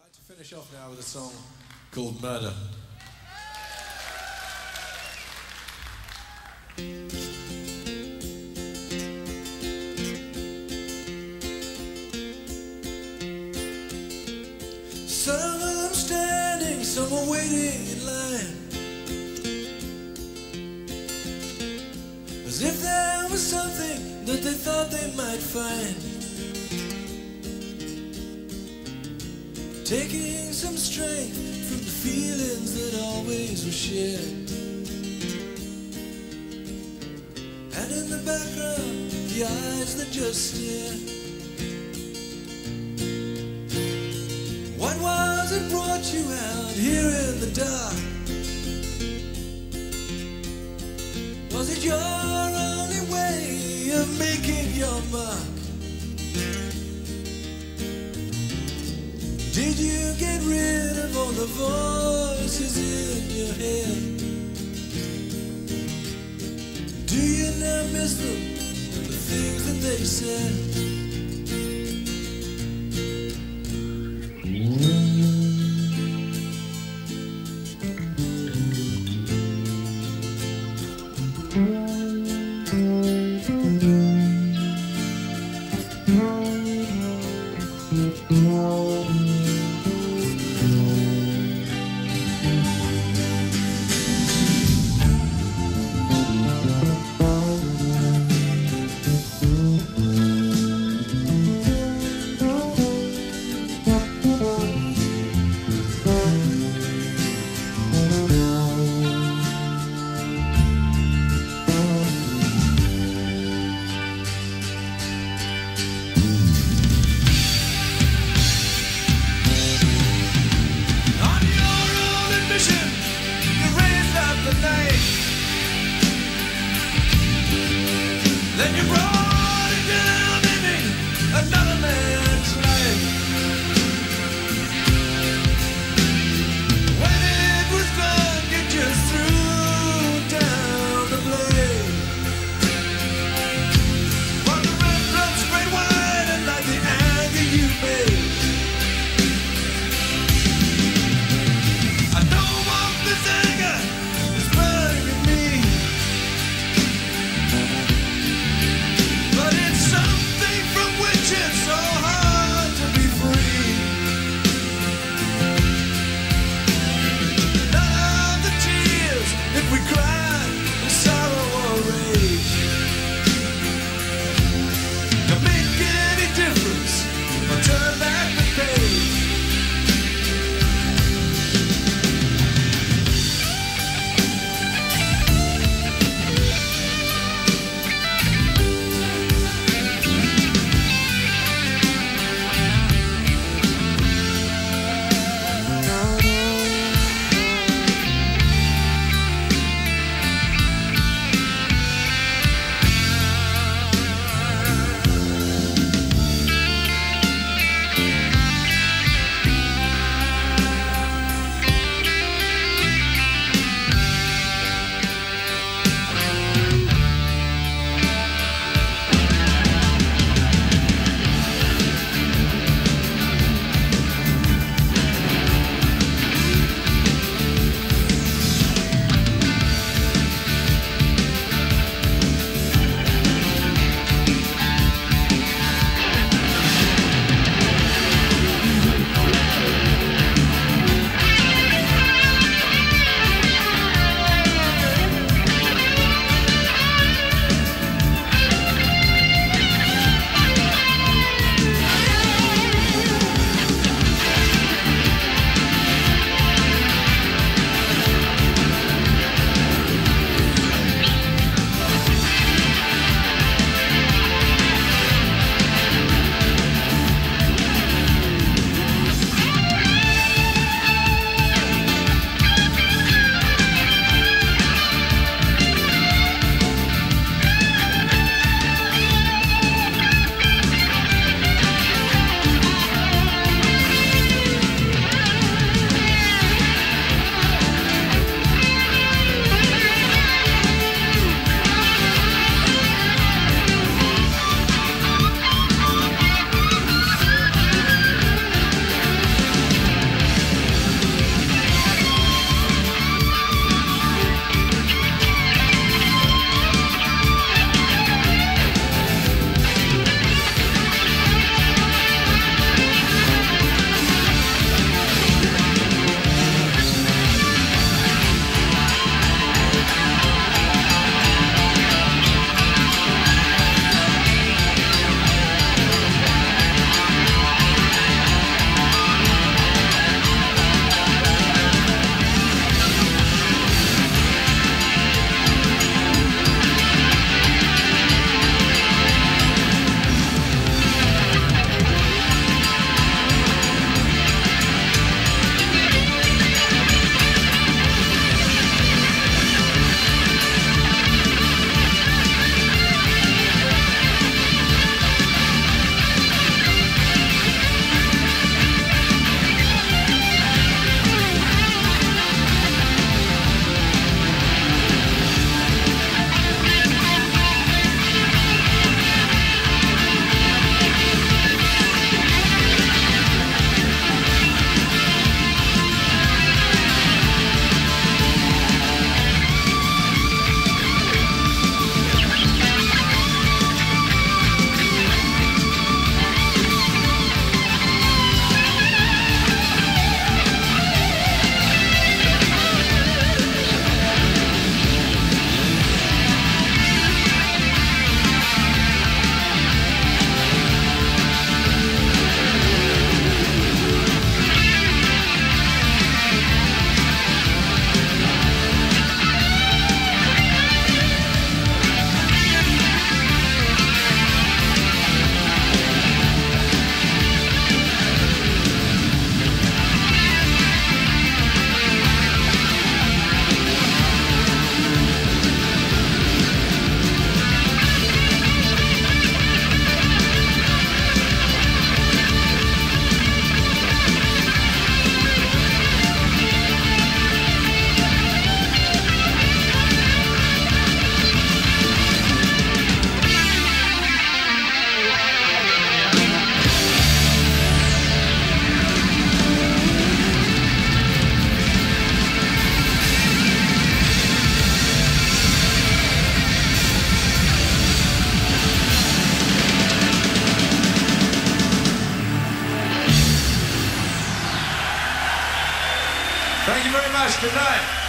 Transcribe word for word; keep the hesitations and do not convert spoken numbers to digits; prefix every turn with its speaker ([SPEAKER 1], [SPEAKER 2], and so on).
[SPEAKER 1] like to finish off now with a song called Murder. Some of them standing, some are waiting in line, as if there was something that they thought they might find. Taking some strength from the feelings that always were shared. And in the background, the eyes that just stare. What was it brought you out here in the dark? Was it your only way of making your mark? Did you get rid of all the voices in your head? Do you now miss them, the things that they said?
[SPEAKER 2] tonight.